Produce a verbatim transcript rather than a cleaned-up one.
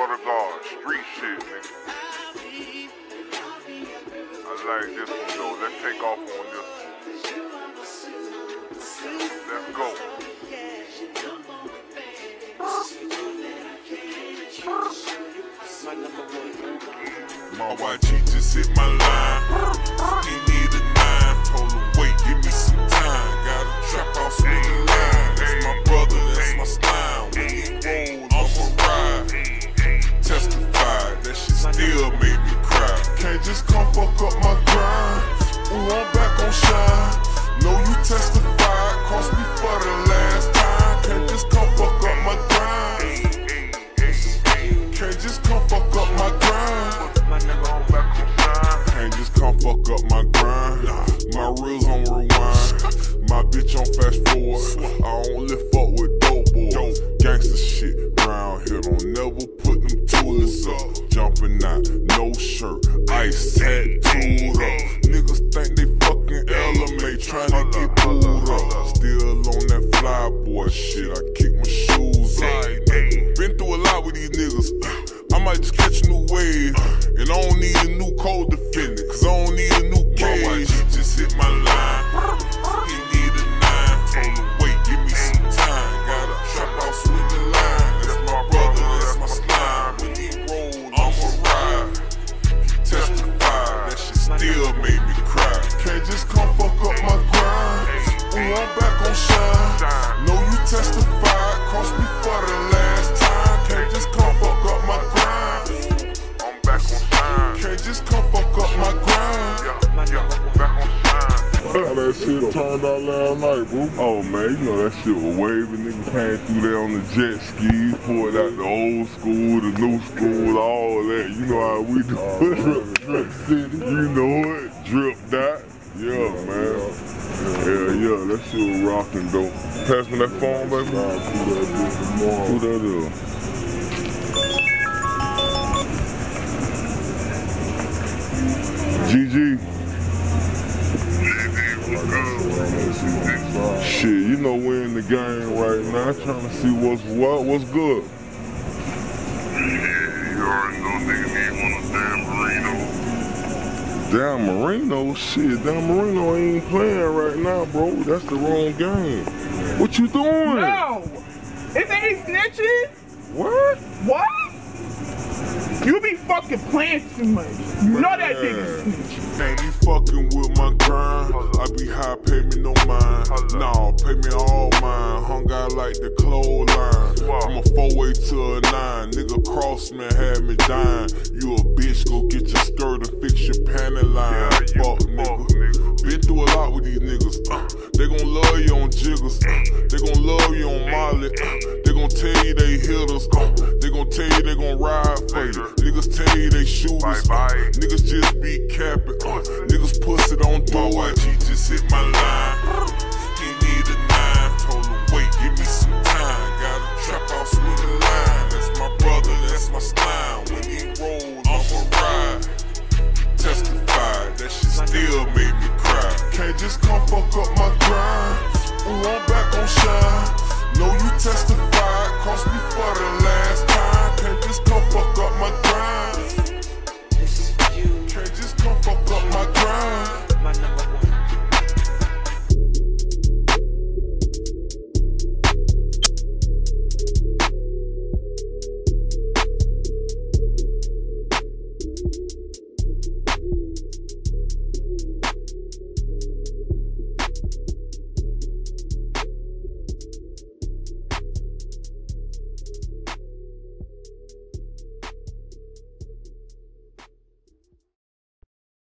swear to God, street shit, nigga. I like this one though. Let's take off on this one. Let's go. My Y G just hit my line. He need a nine. Told him, wait, give me some time. Got a trap house with a line. That's my brother, that's my slime. When he rolled, I'ma ride. Testified, that shit still made me cry. Can't just come fuck up my grind. Ooh, I'm back on shine. Know you testified, cost me for the last time. Can't just come fuck up my grind. Can't just come fuck up my grind. Can't just come fuck up my grind. My reels on rewind. My bitch on fast forward. I only fuck with dope boys. Gangsta shit round here. Don't never put them toolers up. Jumping out, no shirt. Ice tattooed up. Niggas think they fucking element. Trying to get pulled up. Still on that fly boy shit. I kick my shoes up. Been through a lot with these niggas. I might just catch a new wave. And I don't need a new code defender, cause I don't need a new cage. My Y G just hit my line. He need a nine. Told him, wait, give me some time. Got a trap house with the line. That's my brother, that's my slime. When he rolled, I'ma ride. He testified, that shit still made me cry. Can't just come fuck up my grind. Ooh, I'm back on shine. Know you testified, cost me for the last time. Can't just come fuck up my grind. Can't just come fuck up my grind. Yeah, yeah, back on shine. How that shit turned out last night, bro? Oh man, you know that shit was waving. Nigga came through there on the jet skis, pulled out the old school, the new school, all that. You know how we do it. Drip City, you know it. Drip that. Yeah, man. Yeah, yeah, that shit was rocking though. Pass me that phone, baby. Who that is? G G. Shit, you know we're in the game right now, trying to see what's what, what's good. Yeah, you already know nigga need one of them damn Marino. Damn Marino? Shit, damn Marino ain't playing right now, bro. That's the wrong game. What you doing? No! Isn't he snitching? What? What? You be fucking playing too much. You know that nigga snitching. Ain't he fucking with my grind? I be high, pay me no mind. Nah, pay me all mine. Hung out like the clothesline. From a four-way to a nine. Nigga cross me, had me dying. You a bitch, go get your skirt and fix your panty line. Fuck nigga. Been through a lot with these niggas. Uh, they gon' love you on jiggers. Uh, they gon' love you on Molly. Uh, they gon' tell you they hitters. Uh, they gon' tell you they gon' ride for you. Niggas tell you they shooters. Uh, niggas just be capping. Uh, niggas pussy don't do it. My Y G just hit my line. He need a nine. Told him, wait, give me some time. Got a trap house with a line. That's my brother.